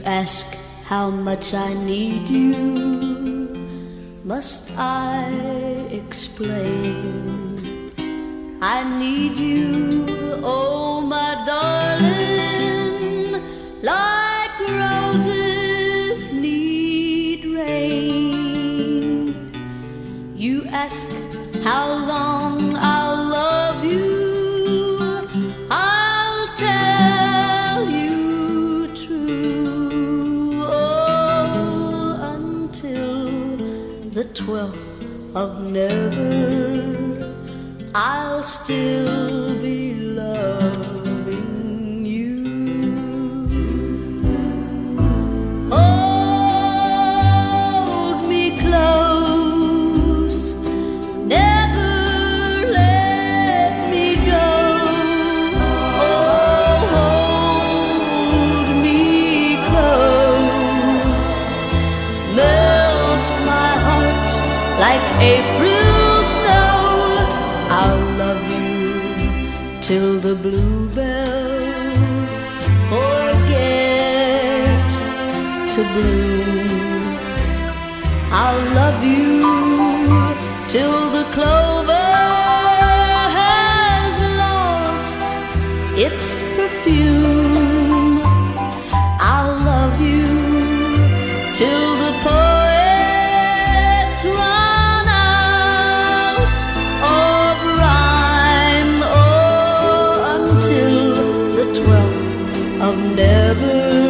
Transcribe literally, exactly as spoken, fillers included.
ask how much I need you. Must I explain? I need you, oh my darling, like roses need rain. You ask how long I'll love you. I'll tell you true. Oh, until the twelfth of never, I'll still be loving you. Hold me close, never let me go. Oh, hold me close, melt my heart like April snow. I'll love you till the bluebells forget to bloom. I'll love you till the clover has lost its perfume. I'll love you till the poets run out of rhyme. Oh, until the twelfth of never,